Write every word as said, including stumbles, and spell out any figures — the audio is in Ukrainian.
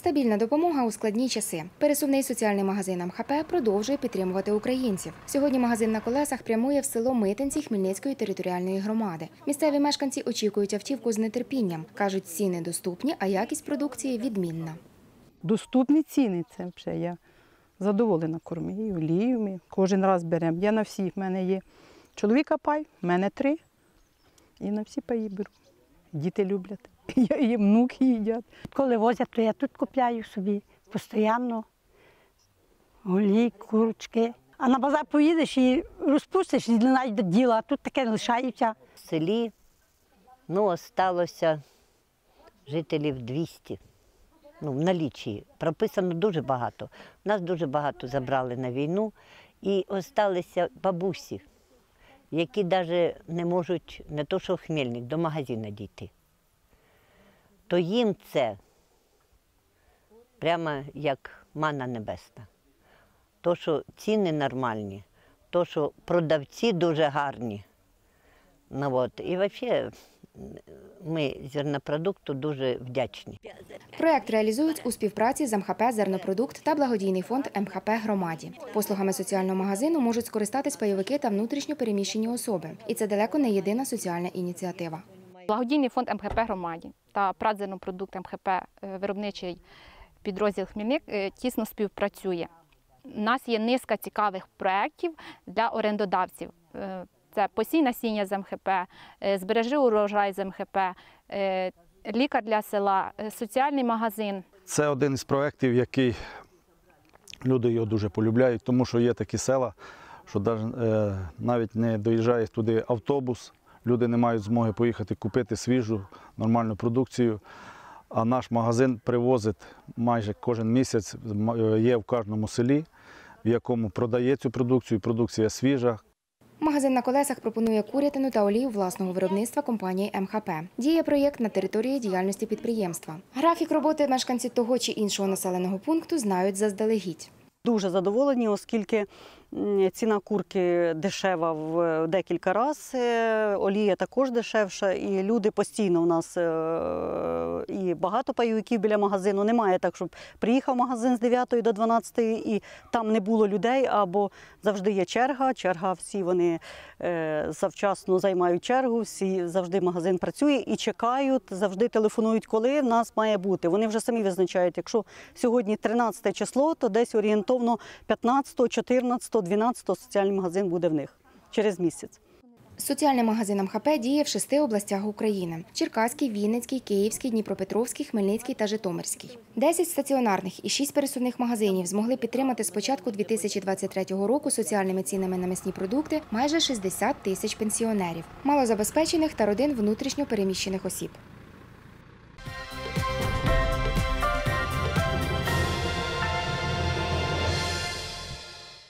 Стабільна допомога у складні часи. Пересувний соціальний магазин ем ха пе продовжує підтримувати українців. Сьогодні магазин на колесах прямує в село Митинці Хмельницької територіальної громади. Місцеві мешканці очікують автівку з нетерпінням. Кажуть, ціни доступні, а якість продукції відмінна. Доступні ціни, це взагалі я задоволена кормою, оліями. Кожен раз беремо. Я на всіх, в мене є чоловіка пай, в мене три. І на всі паї беру. Діти люблять. Я і внуки їдять. Коли возять, то я тут купляю собі постійно голі, курочки. А на базар поїдеш і розпустиш, і не знайдеш діла, а тут таке лишається. В селі, ну, осталося жителів двісті. Ну, в налічі. Прописано дуже багато. Нас дуже багато забрали на війну. І залишилися бабусі, які навіть не можуть, не то що в Хмельник, до магазину дійти. То їм це прямо як манна небесна. То, що ціни нормальні, то, що продавці дуже гарні. Ну, от. І взагалі ми зернопродукту дуже вдячні. Проект реалізують у співпраці з ем ха пе «Зернопродукт» та благодійний фонд ем ха пе «Громаді». Послугами соціального магазину можуть скористатись пайовики та внутрішньо переміщені особи. І це далеко не єдина соціальна ініціатива. Благодійний фонд ем ха пе «Громаді» та ПРАТ «Зернопродукт» ем ха пе виробничий підрозділ «Хмельник» тісно співпрацює. У нас є низка цікавих проєктів для орендодавців. Це посій насіння з ем ха пе, збережи урожай з ем ха пе, лікар для села, соціальний магазин. Це один із проєктів, який люди його дуже полюбляють, тому що є такі села, що навіть не доїжджає туди автобус, люди не мають змоги поїхати купити свіжу, нормальну продукцію. А наш магазин привозить майже кожен місяць, є в кожному селі, в якому продає цю продукцію, продукція свіжа. Магазин на колесах пропонує курятину та олію власного виробництва компанії ем ха пе. Діє проєкт на території діяльності підприємства. Графік роботи мешканці того чи іншого населеного пункту знають заздалегідь. Дуже задоволені, оскільки ціна курки дешева в декілька разів, олія також дешевша, і люди постійно у нас, і багато пайовиків біля магазину, немає так, щоб приїхав магазин з дев'ятої до дванадцятої і там не було людей, або завжди є черга, черга всі вони завчасно займають чергу, всі завжди магазин працює і чекають, завжди телефонують, коли в нас має бути. Вони вже самі визначають, якщо сьогодні тринадцяте число, то десь орієнтовно п'ятнадцятого, чотирнадцятого, дванадцятого соціальний магазин буде в них через місяць. Соціальний магазин ем ха пе діє в шести областях України – Черкаській, Вінницькій, Київській, Дніпропетровській, Хмельницькій та Житомирській. Десять стаціонарних і шість пересувних магазинів змогли підтримати з початку дві тисячі двадцять третього року соціальними цінами на м'ясні продукти майже шістдесят тисяч пенсіонерів, малозабезпечених та родин внутрішньо переміщених осіб.